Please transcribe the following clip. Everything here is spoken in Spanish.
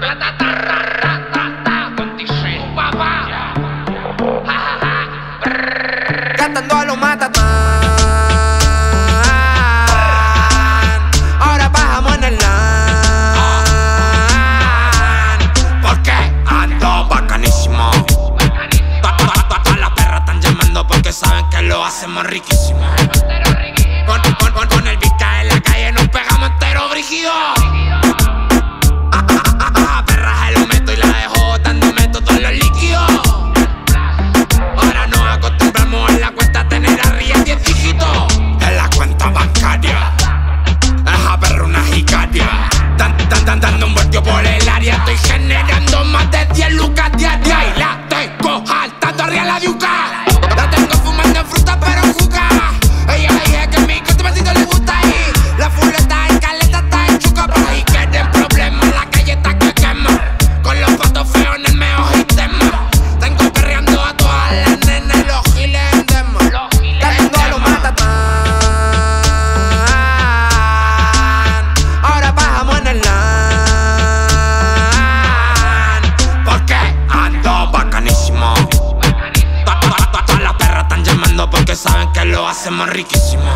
Cantando a lo matatán. Ahora bajamos en el LAN. Porque ando bacanísimo. Todas las perras están llamando porque saben que lo hacemos riquísimo. Con el Vizca en la calle nos pegamos entero brígido. Perra se lo meto y la dejo dándome todos los líquidos. Ahora nos acostumbramos en la cuenta a tener arriba 10 dígitos. En la cuenta bancaria esa perra una jicaria. Dando un voltio por el área. Estoy generando más de 10 lucas diarias. Y la tengo saltando arriba la yuca. La tengo fumando en fruta pero en juca. Ella dije que mi contacito le gusta ahí. La fuleta en caleta está en chuca. Por ahí quieren problemas, la calle está que quema. Con los patos feos en el mejor sistema. Tengo perreando a todas las nenas y los giles en demo. Cantando a lo matatán. Ahora bajamos en el LAN. Porque ando bacanísimo. Todas las perras están llamando porque saben que lo hacemos riquísimo.